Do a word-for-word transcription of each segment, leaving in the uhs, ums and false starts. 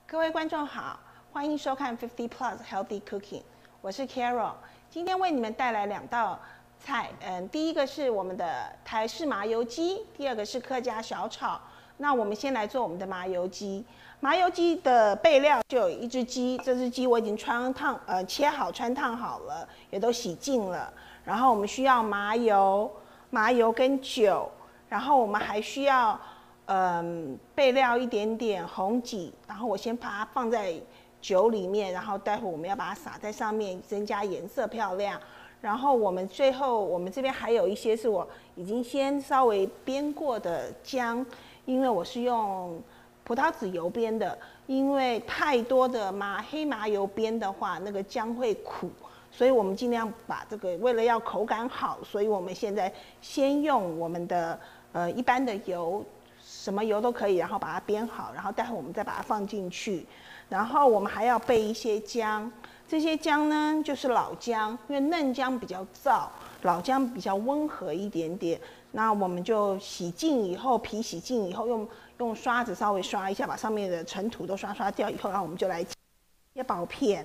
各位观众好，欢迎收看 Fifty Plus Healthy Cooking， 我是 Carol， 今天为你们带来两道菜，嗯，第一个是我们的台式麻油鸡，第二个是客家小炒。那我们先来做我们的麻油鸡。麻油鸡的备料就有一只鸡，这只鸡我已经穿烫，呃，切好穿烫好了，也都洗净了。然后我们需要麻油、麻油跟酒，然后我们还需要。嗯，备料一点点红杞，然后我先把它放在酒里面，然后待会我们要把它撒在上面，增加颜色漂亮。然后我们最后，我们这边还有一些是我已经先稍微煸过的姜，因为我是用葡萄籽油煸的，因为太多的麻黑麻油煸的话，那个姜会苦，所以我们尽量把这个为了要口感好，所以我们现在先用我们的呃一般的油。什么油都可以，然后把它煸好，然后待会我们再把它放进去。然后我们还要备一些姜，这些姜呢就是老姜，因为嫩姜比较燥，老姜比较温和一点点。那我们就洗净以后，皮洗净以后，用用刷子稍微刷一下，把上面的尘土都刷刷掉以后，然后我们就来切薄片。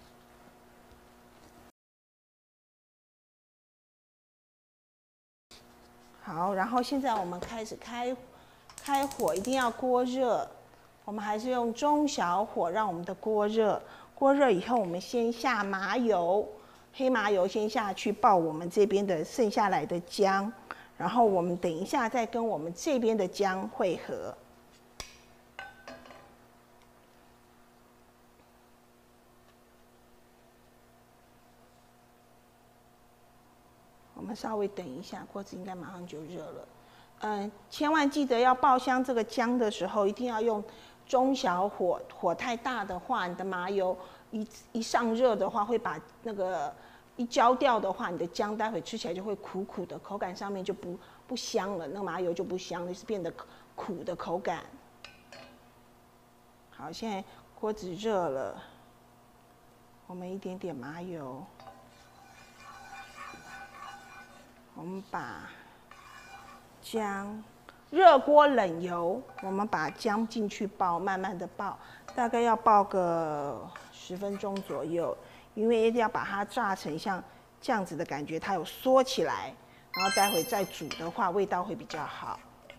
好，然后现在我们开始开。开火一定要锅热，我们还是用中小火让我们的锅热。锅热以后，我们先下麻油，黑麻油先下去爆我们这边的剩下来的姜，然后我们等一下再跟我们这边的姜汇合。我们稍微等一下，锅子应该马上就热了。嗯，千万记得要爆香这个姜的时候，一定要用中小火，火太大的话，你的麻油一一上热的话，会把那个一焦掉的话，你的姜待会吃起来就会苦苦的，口感上面就不不香了，那个麻油就不香了，是变得苦的口感。好，现在锅子热了，我们一点点麻油，我们把。姜，热锅冷油，我们把姜进去爆，慢慢的爆，大概要爆个十分钟左右，因为一定要把它炸成像这样子的感觉，它有缩起来，然后待会再煮的话，味道会比较好。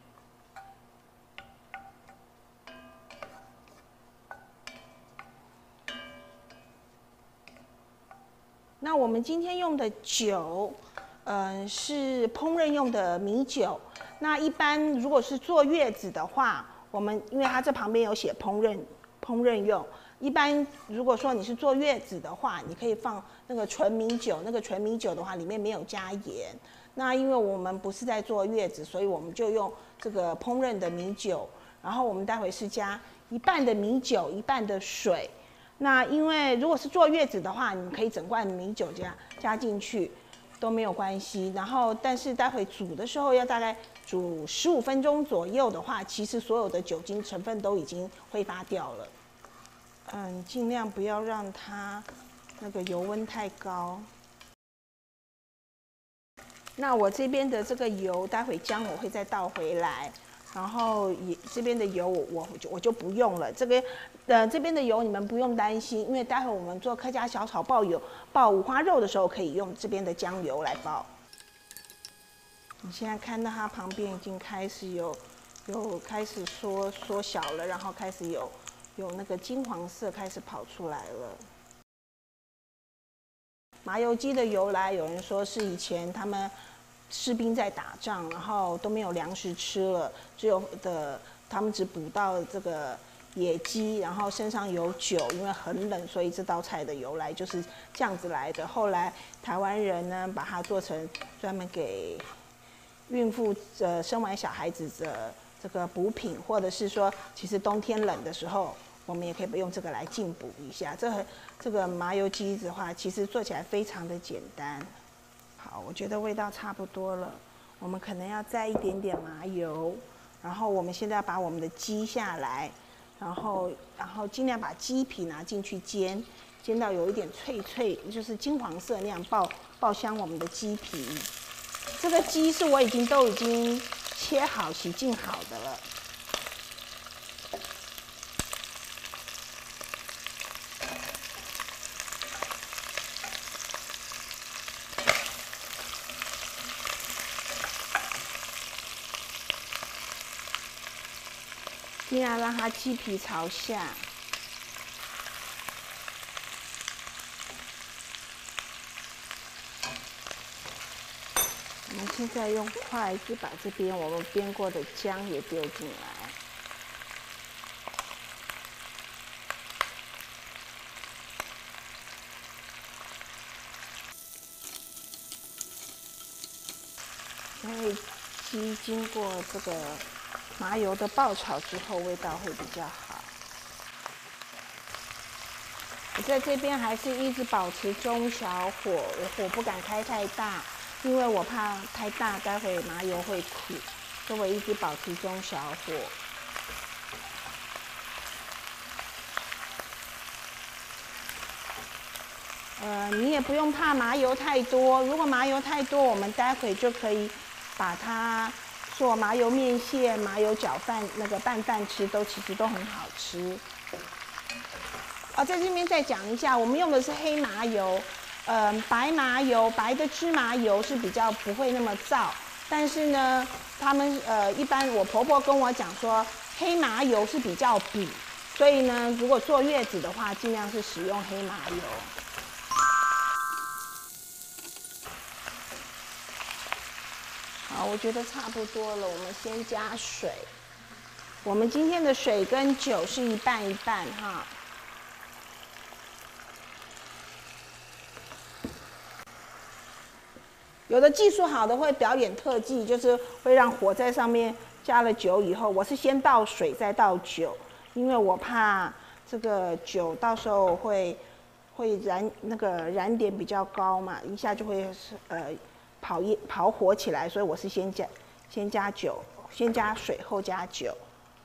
那我们今天用的酒。嗯，是烹饪用的米酒。那一般如果是坐月子的话，我们因为它这旁边有写烹饪烹饪用。一般如果说你是坐月子的话，你可以放那个纯米酒。那个纯米酒的话，里面没有加盐。那因为我们不是在坐月子，所以我们就用这个烹饪的米酒。然后我们待会是加一半的米酒，一半的水。那因为如果是坐月子的话，你可以整罐米酒加加进去。都没有关系，然后但是待会煮的时候要大概煮十五分钟左右的话，其实所有的酒精成分都已经挥发掉了。嗯，尽量不要让它那个油温太高。那我这边的这个油，待会姜我会再倒回来，然后也这边的油我我就我就不用了。这个呃这边的油你们不用担心，因为待会我们做客家小炒爆油爆五花肉的时候，可以用这边的姜油来爆。你现在看到它旁边已经开始有有开始缩缩小了，然后开始有有那个金黄色开始跑出来了。麻油鸡的由来，有人说是以前他们。士兵在打仗，然后都没有粮食吃了，只有的他们只捕到这个野鸡，然后身上有酒，因为很冷，所以这道菜的由来就是这样子来的。后来台湾人呢，把它做成专门给孕妇呃生完小孩子的这个补品，或者是说，其实冬天冷的时候，我们也可以用这个来进补一下。这这个麻油鸡的话，其实做起来非常的简单。好，我觉得味道差不多了，我们可能要再一点点麻油，然后我们现在要把我们的鸡下来，然后然后尽量把鸡皮拿进去煎，煎到有一点脆脆，就是金黄色那样爆爆香我们的鸡皮。这个鸡是我已经都已经切好、洗净好的了。 尽量让它鸡皮朝下。我们现在用筷子把这边我们煸过的姜也丢进来。因为鸡经过这个麻油的爆炒之后，味道会比较好。我在这边还是一直保持中小火，我火不敢开太大，因为我怕太大，待会麻油会苦，所以我一直保持中小火。呃，你也不用怕麻油太多，如果麻油太多，我们待会就可以把它做麻油面线、麻油搅饭、那个拌饭吃，都其实都很好吃。啊，在这边再讲一下，我们用的是黑麻油，呃，白麻油、白的芝麻油是比较不会那么燥，但是呢，他们呃一般我婆婆跟我讲说，黑麻油是比较补，所以呢，如果坐月子的话，尽量是使用黑麻油。好，我觉得差不多了，我们先加水。我们今天的水跟酒是一半一半哈。有的技术好的会表演特技，就是会让火在上面加了酒以后，我是先倒水再倒酒，因为我怕这个酒到时候会会燃那个燃点比较高嘛，一下就会呃跑一跑火起来，所以我是先加先加酒，先加水后加酒。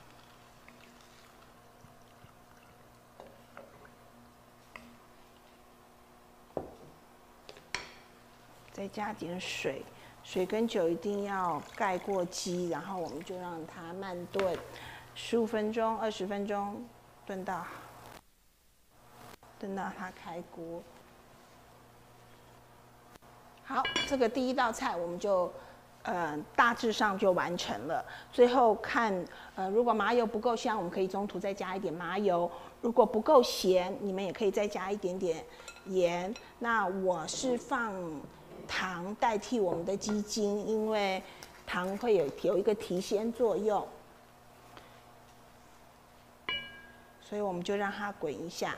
再加点水，水跟酒一定要盖过鸡，然后我们就让它慢炖，十五分钟、二十分钟，炖到炖到它开锅。好，这个第一道菜我们就呃大致上就完成了。最后看呃如果麻油不够香，我们可以中途再加一点麻油；如果不够咸，你们也可以再加一点点盐。那我是放糖代替我们的鸡精，因为糖会有有一个提鲜作用，所以我们就让它滚一下。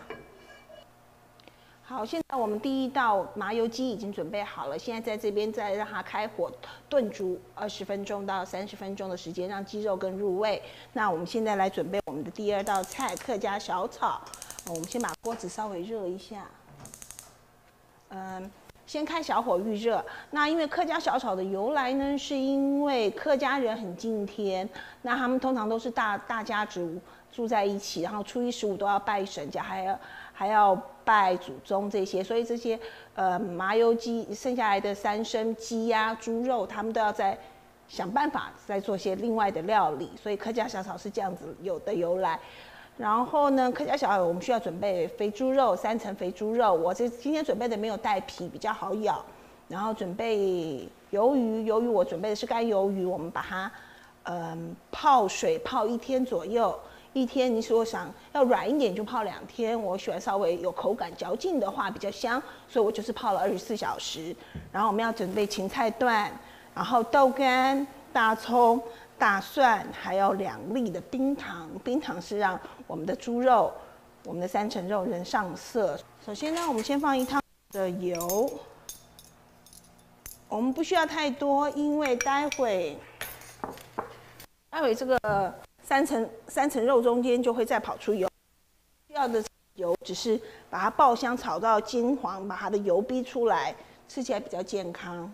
好，现在我们第一道麻油鸡已经准备好了，现在在这边再让它开火炖煮二十分钟到三十分钟的时间，让鸡肉更入味。那我们现在来准备我们的第二道菜——客家小炒。我们先把锅子稍微热一下，嗯。先开小火预热。那因为客家小炒的由来呢，是因为客家人很敬天，那他们通常都是大大家族住在一起，然后初一十五都要拜神家，还要还要拜祖宗这些，所以这些呃麻油鸡剩下来的三牲鸡呀、猪肉，他们都要再想办法再做些另外的料理，所以客家小炒是这样子有的由来。然后呢，客家小炒我们需要准备肥猪肉，三层肥猪肉。我这今天准备的没有带皮，比较好咬。然后准备鱿鱼，鱿鱼我准备的是干鱿鱼，我们把它嗯泡水泡一天左右。一天，你如果想要软一点就泡两天，我喜欢稍微有口感嚼劲的话比较香，所以我就是泡了二十四小时。然后我们要准备芹菜段，然后豆干、大葱。大蒜，还有两粒的冰糖，冰糖是让我们的猪肉、我们的三层肉能上色。首先呢，我们先放一汤的油，我们不需要太多，因为待会待会这个三层三层肉中间就会再跑出油，需要的油只是把它爆香炒到金黄，把它的油逼出来，吃起来比较健康。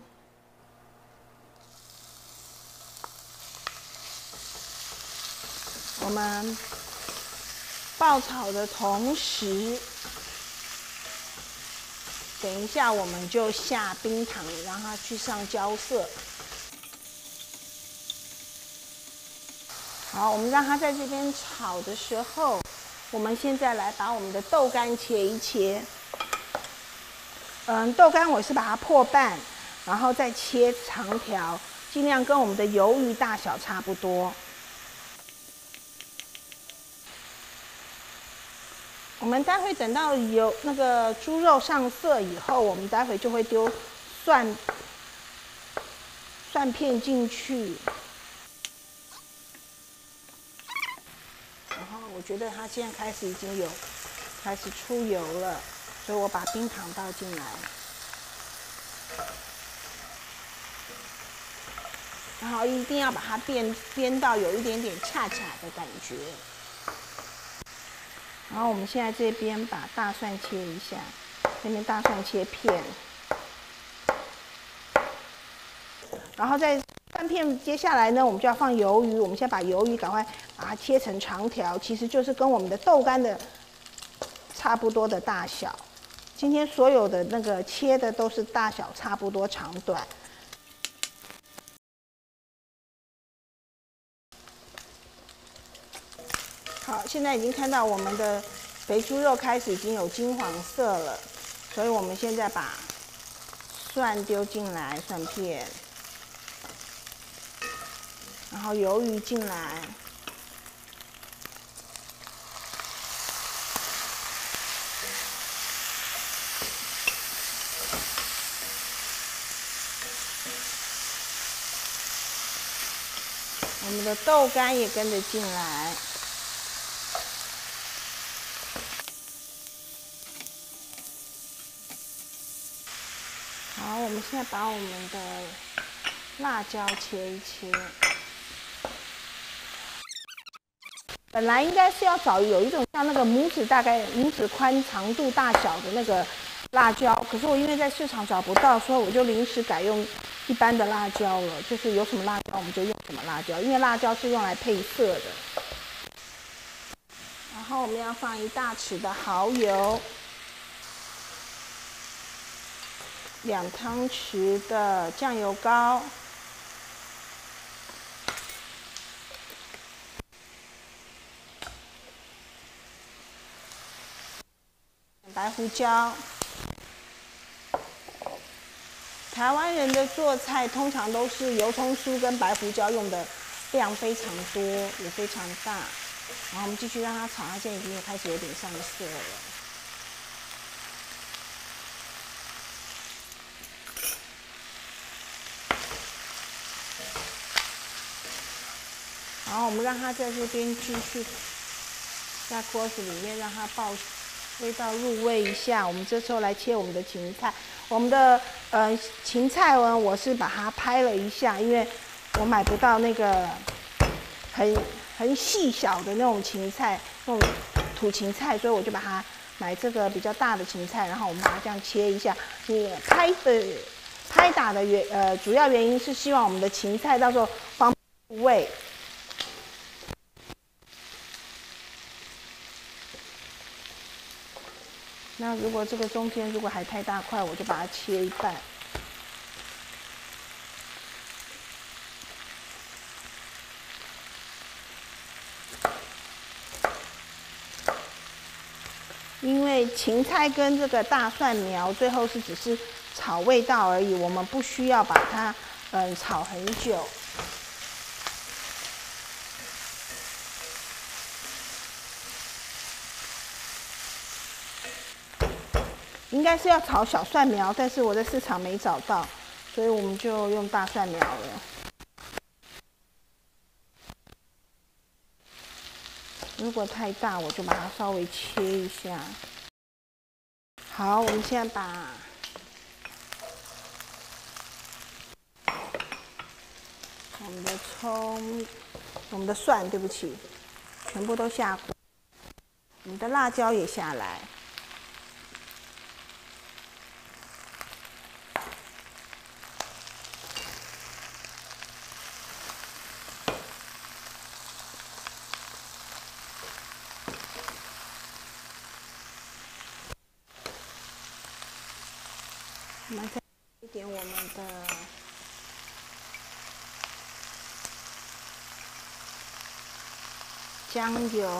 我们爆炒的同时，等一下我们就下冰糖，让它去上焦色。好，我们让它在这边炒的时候，我们现在来把我们的豆干切一切。嗯，豆干我是把它破半，然后再切长条，尽量跟我们的鱿鱼大小差不多。 我们待会等到油那个猪肉上色以后，我们待会就会丢蒜蒜片进去。然后我觉得它现在开始已经有开始出油了，所以我把冰糖倒进来。 然后一定要把它煸煸到有一点点恰恰的感觉。然后我们现在这边把大蒜切一下，这边大蒜切片。然后在蒜片接下来呢，我们就要放鱿鱼。我们先把鱿鱼赶快把它切成长条，其实就是跟我们的豆干的差不多的大小。今天所有的那个切的都是大小差不多长短。 好，现在已经看到我们的肥猪肉开始已经有金黄色了，所以我们现在把蒜丢进来，蒜片，然后鱿鱼进来，我们的豆干也跟着进来。 好，我们现在把我们的辣椒切一切。本来应该是要找有一种像那个拇指大概拇指宽长度大小的那个辣椒，可是我因为在市场找不到，所以我就临时改用一般的辣椒了。就是有什么辣椒我们就用什么辣椒，因为辣椒是用来配色的。然后我们要放一大匙的蚝油。 两汤匙的酱油膏，白胡椒。台湾人的做菜通常都是油葱酥跟白胡椒用的量非常多，也非常大。然后我们继续让它炒，它现在已经开始有点上色了。 然后我们让它在这边继续在锅子里面让它爆味道入味一下。我们这时候来切我们的芹菜，我们的呃芹菜呢，我是把它拍了一下，因为我买不到那个很很细小的那种芹菜，那种土芹菜，所以我就把它买这个比较大的芹菜，然后我们把它这样切一下。你拍的拍打的原呃主要原因是希望我们的芹菜到时候方便入味。 那如果这个中间如果还太大块，我就把它切一半。因为芹菜跟这个大蒜苗最后是只是炒味道而已，我们不需要把它嗯炒很久。 应该是要炒小蒜苗，但是我在市场没找到，所以我们就用大蒜苗了。如果太大，我就把它稍微切一下。好，我们现在把我们的葱、我们的蒜，对不起，全部都下锅。我们的辣椒也下来。 我们再一点我们的酱油，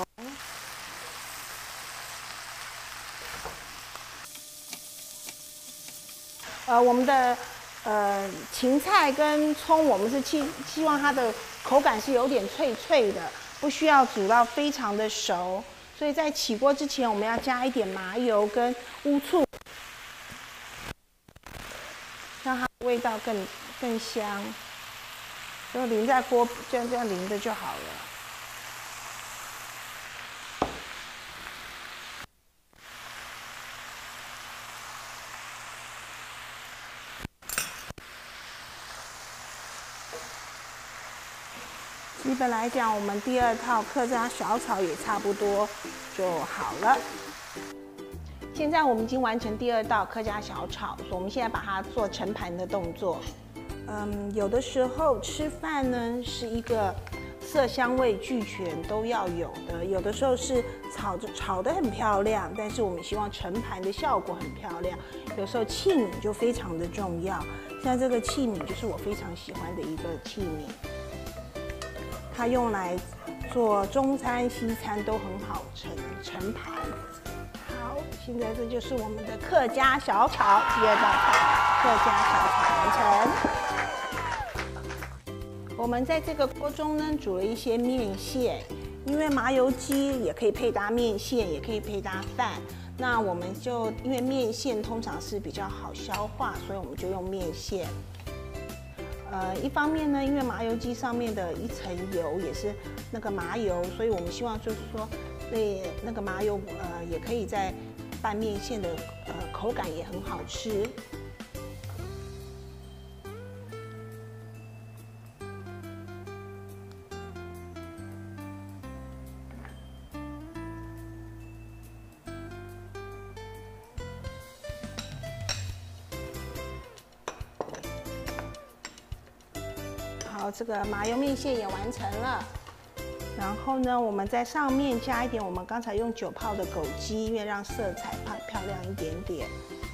呃，我们的呃芹菜跟葱，我们是希希望它的口感是有点脆脆的，不需要煮到非常的熟， 所以在起锅之前，我们要加一点麻油跟乌醋，让它味道更更香。就淋在锅，这样这样淋着就好了。基本来讲，我们第二套客家小炒也差不多就好了。现在我们已经完成第二道客家小炒，所以我们现在把它做盛盘的动作。嗯，有的时候吃饭呢是一个色香味俱全都要有的，有的时候是炒着炒得很漂亮，但是我们希望盛盘的效果很漂亮。有时候器皿就非常的重要，像这个器皿就是我非常喜欢的一个器皿。它用来做中餐、西餐都很好盛盛盘。好，现在这就是我们的客家小炒第二道菜，客家小炒完成。我们在这个锅中呢煮了一些面线，因为麻油鸡也可以配搭面线，也可以配搭饭。那我们就因为面线通常是比较好消化，所以我们就用面线。呃，一方面呢，因为麻油鸡上面的一层油也是那个麻油，所以我们希望就是说，对那个麻油呃也可以在拌面线的呃口感也很好吃。好，这个麻油面线也完成了。然后呢，我们在上面加一点我们刚才用酒泡的枸杞，因为让色彩漂漂亮一点点。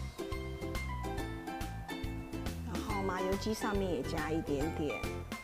然后麻油鸡上面也加一点点。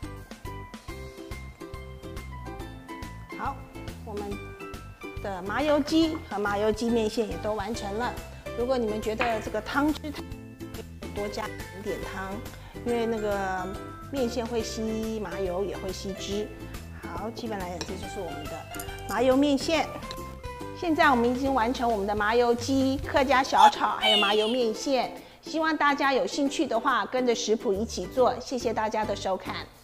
好，我们的麻油鸡和麻油鸡面线也都完成了。如果你们觉得这个汤汁多加一点汤，因为那个面线会吸麻油，也会吸汁。好，基本来讲，这就是我们的麻油面线。现在我们已经完成我们的麻油鸡、客家小炒，还有麻油面线。希望大家有兴趣的话，跟着食谱一起做。谢谢大家的收看。